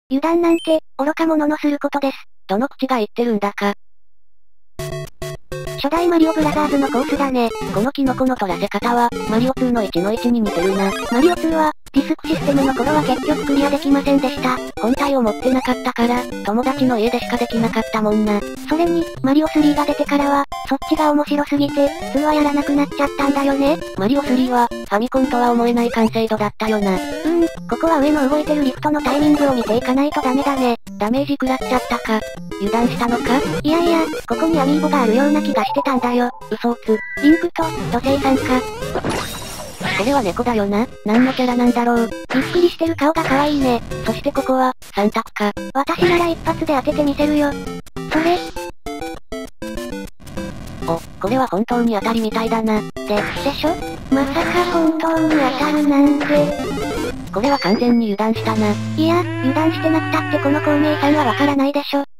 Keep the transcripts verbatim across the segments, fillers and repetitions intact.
油断なんて、愚か者のすることです。 どの口が言ってるんだか。 初代マリオブラザーズのコースだね。 このキノコの取らせ方は、マリオツーのいちのいちに似てるな。 マリオツーは、ディスクシステムの頃は結局クリアできませんでした。 本体を持ってなかったから、友達の家でしかできなかったもんな。 それに、マリオスリーが出てからは、そっちが面白すぎて、ツーはやらなくなっちゃったんだよね。 マリオスリーは、ファミコンとは思えない完成度だったよな。 うーん、ここは上の動いてるリフトのタイミングを見ていかないとダメだね。 ダメージ食らっちゃったか。油断したのか？ いやいや、ここにアミーボがあるような気がしてたんだよ。 嘘をつ。 リンクと、土星さんか。 これは猫だよな。何のキャラなんだろう。 びっくりしてる顔が可愛いね。 そしてここは、さん択か。 私なら一発で当ててみせるよ。それ。 お、これは本当に当たりみたいだな。 で、でしょ？まさか本当に当たるなんて。 これは完全に油断したな。 いや、油断してなくたってこの孔明さんはわからないでしょ。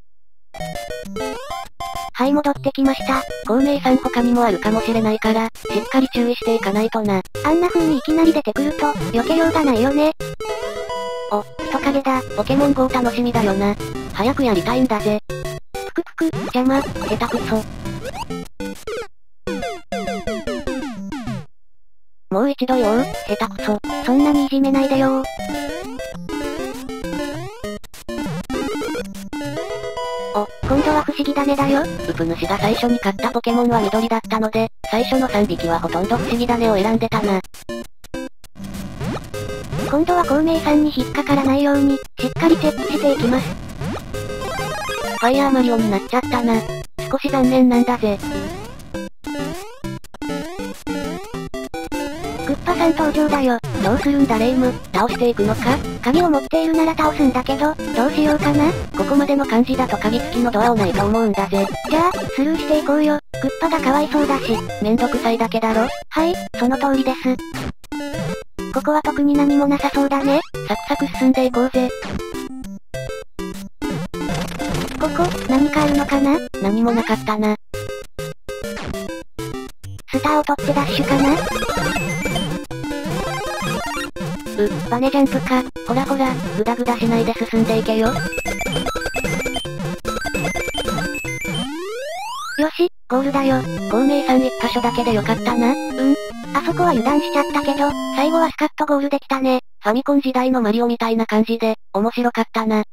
はい、戻ってきました。 孔明さん他にもあるかもしれないから、しっかり注意していかないとな。 あんな風にいきなり出てくると、避けようがないよね。 お、人影だ。ポケモン ゴー 楽しみだよな。早くやりたいんだぜ。 ぷくぷく、邪魔、 下手くそ。もう一度よー、下手くそ。 そんなにいじめないでよー。お、今度は不思議だねだよ。 ウプ主が最初に買ったポケモンは緑だったので、最初のさんびきはほとんど不思議種を選んでたな。 今度は孔明さんに引っかからないように、しっかりチェックしていきます。 ファイヤーマリオになっちゃったな。少し残念なんだぜ。 クッパさん登場だよ。 どうするんだレイム、倒していくのか？ 鍵を持っているなら倒すんだけど、どうしようかな？ ここまでの感じだと鍵付きのドアをないと思うんだぜ。 じゃあ、スルーしていこうよ。クッパがかわいそうだし。 めんどくさいだけだろ？ はい、その通りです。ここは特に何もなさそうだね。 サクサク進んでいこうぜ。 ここ、何かあるのかな？ 何もなかったな。 スターを取ってダッシュかな？ う、バネジャンプか。ほらほら、グダグダしないで進んでいけよ。 よし、ゴールだよ。 孔明さん一箇所だけでよかったな。 うん。あそこは油断しちゃったけど、最後はスカッとゴールできたね。 ファミコン時代のマリオみたいな感じで、面白かったな。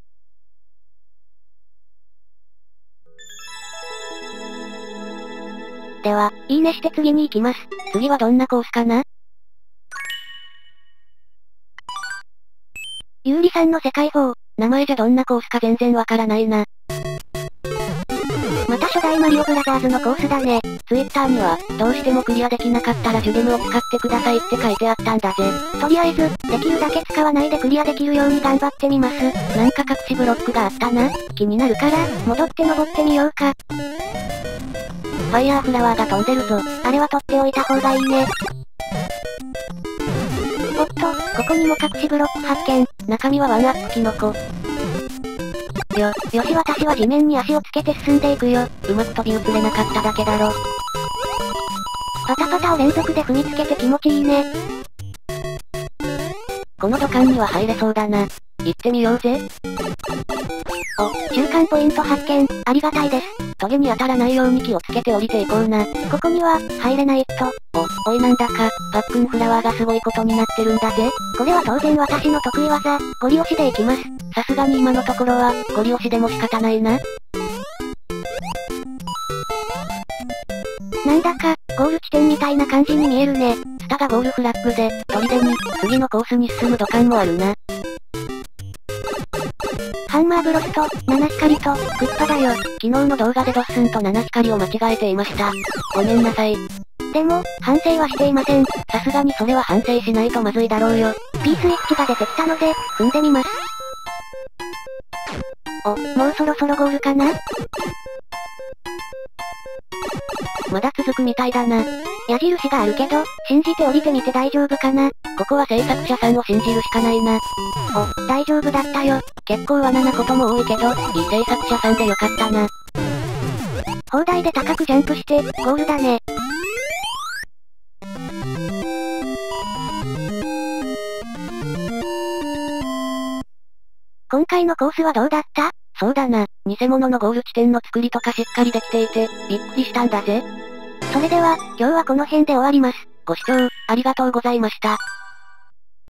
では、いいねして次に行きます。 次はどんなコースかな？ ゆうりさんの世界砲。 名前じゃどんなコースか全然わからないな。 また初代マリオブラザーズのコースだね。 ツイッターには、どうしてもクリアできなかったらジュゲムを使ってくださいって書いてあったんだぜ。 とりあえず、できるだけ使わないでクリアできるように頑張ってみます。 なんか隠しブロックがあったな。 気になるから、戻って登ってみようか。 ファイヤーフラワーが飛んでるぞ。 あれは取っておいた方がいいね。おっと、ここにも隠しブロック発見。 中身はワンアップキノコ。 よ、よし私は地面に足をつけて進んでいくよ。 うまく飛び移れなかっただけだろ。 パタパタを連続で踏みつけて気持ちいいね。 この土管には入れそうだな。行ってみようぜ。 お、中間ポイント発見、ありがたいです。 トゲに当たらないように気をつけて降りていこうな。 ここには、入れないと。 お、おいなんだか、パックンフラワーがすごいことになってるんだぜ。 これは当然私の得意技、ゴリ押しでいきます。 さすがに今のところは、ゴリ押しでも仕方ないな。 なんだか、ゴール地点みたいな感じに見えるね。 スタがゴールフラッグで、砦に、次のコースに進む土管もあるな。 ハンマーブロスと、七光と、クッパだよ。 昨日の動画でドッスンと七光を間違えていました。ごめんなさい。 でも、反省はしていません。 さすがにそれは反省しないとまずいだろうよ。 P スイッチが出てきたので、踏んでみます。お、もうそろそろゴールかな？ まだ続くみたいだな。 矢印があるけど、信じて降りてみて大丈夫かな？ ここは制作者さんを信じるしかないな。 お、大丈夫だったよ。 結構罠なことも多いけど、いい制作者さんでよかったな。 砲台で高くジャンプして、ゴールだね。 今回のコースはどうだった？ そうだな、偽物のゴール地点の作りとかしっかりできていて、びっくりしたんだぜ。 それでは、今日はこの辺で終わります。 ご視聴、ありがとうございました。